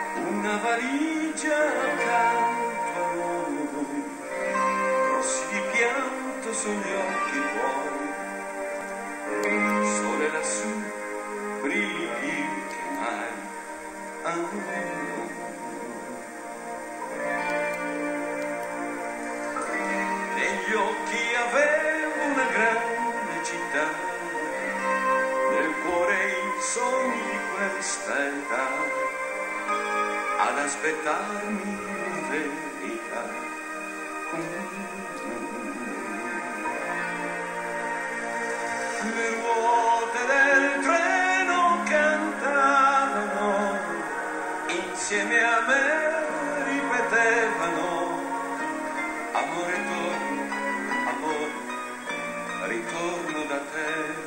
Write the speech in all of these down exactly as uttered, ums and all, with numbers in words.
una valigia accanto a noi, rossi di pianto sono gli occhi tuoi, sole lassù brilli più che mai. Ah. Negli occhi avevo una grande città, nel cuore i sogni di questa età, ad aspettarmi la verità. Le ruote del treno cantavano, insieme a me ripetevano: amore torno, amore, ritorno da te.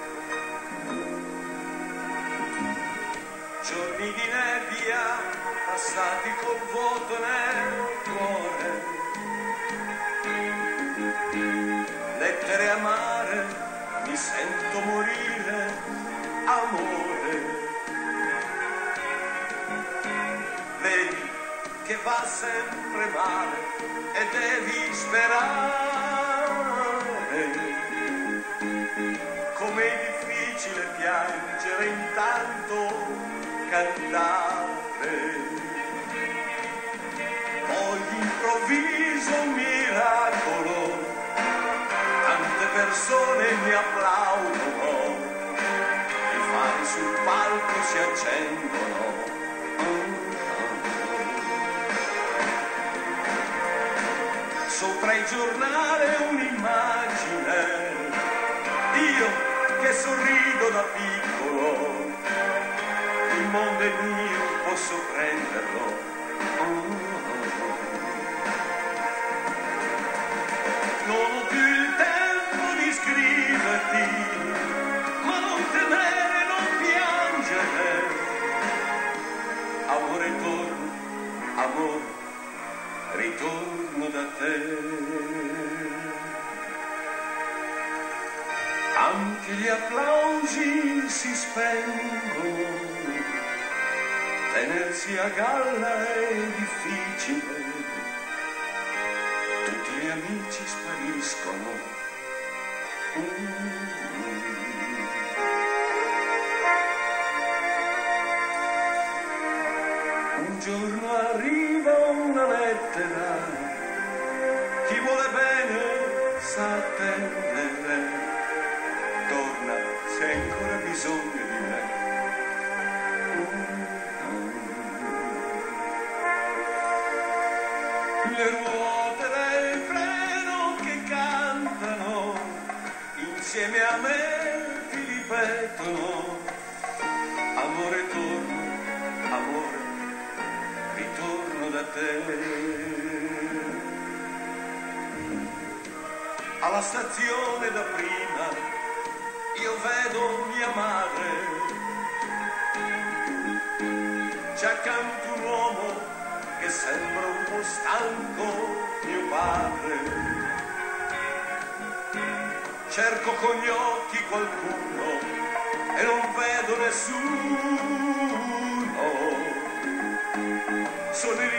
Giorni di nebbia passati col vuoto nel cuore, lettere amare, mi sento morire, amore. Vedi che va sempre male e devi sperare, com'è difficile piangere intanto cantare. Poi d'improvviso un miracolo, tante persone mi applaudono, i fari sul palco si accendono. Sopra il giornale un'immagine, io che sorrido da piccolo, il mondo è mio, posso prenderlo. Non ho più il tempo di scriverti, ma non temere, non piangere. Amore torno, amore, ritorno da te. Anche gli applausi si spengono, tenersi a galla è difficile, tutti gli amici spariscono. Mm. Un giorno arriva una lettera, chi vuole bene sa attendere, torna se hai ancora bisogno di me. Le ruote del treno che cantano, insieme a me ti ripetono: amore torno, amore, ritorno da te. Alla stazione da prima io vedo mia madre, c'è accanto un uomo che sembra un po' stanco, mio padre. Cerco con gli occhi qualcuno e non vedo nessuno, sono i